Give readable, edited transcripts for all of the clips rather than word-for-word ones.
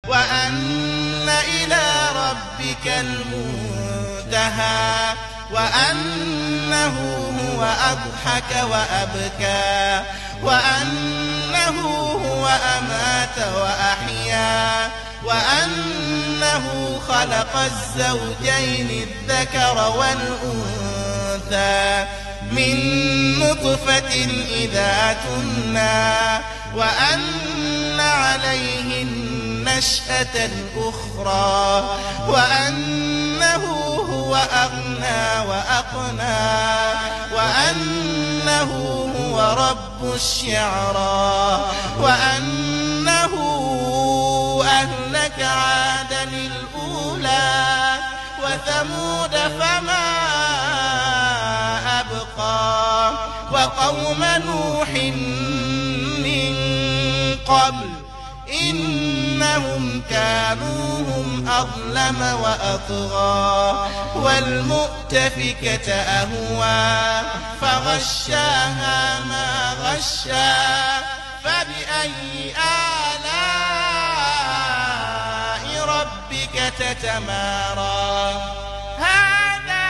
وأن إلى ربك المنتهى وأنه هو أضحك وأبكى وأنه هو أمات وأحيا وأنه خلق الزوجين الذكر والأنثى من نطفة إذا تمنى وأن عليه النشأة الأخرى وأنه هو أغنى وأقنى وأنه هو رب الشعرى وأنه أهلك عادا الأولى وثمود فما أبقى وقوم نوح من قبل إنهم كانوا هم أظلم وأطغى والمؤتفكة أهوى فغشاها ما غشى فبأي آلاء ربك تتمارى هذا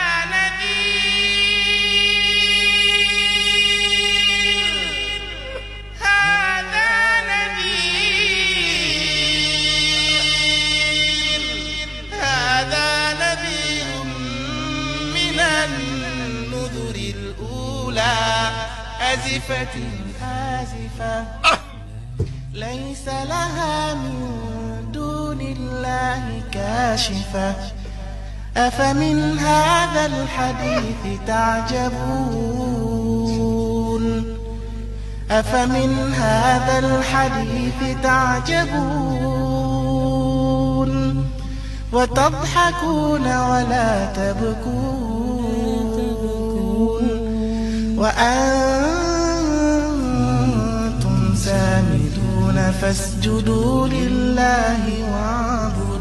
نذير من النذر الأولى أزفت الآزفة ليس لها من دون الله كاشفة أفمن هذا الحديث تعجبون أفمن هذا الحديث تعجبون وتضحكون ولا تبكون وأنتم سامدون فاسجدوا لله واعبدوا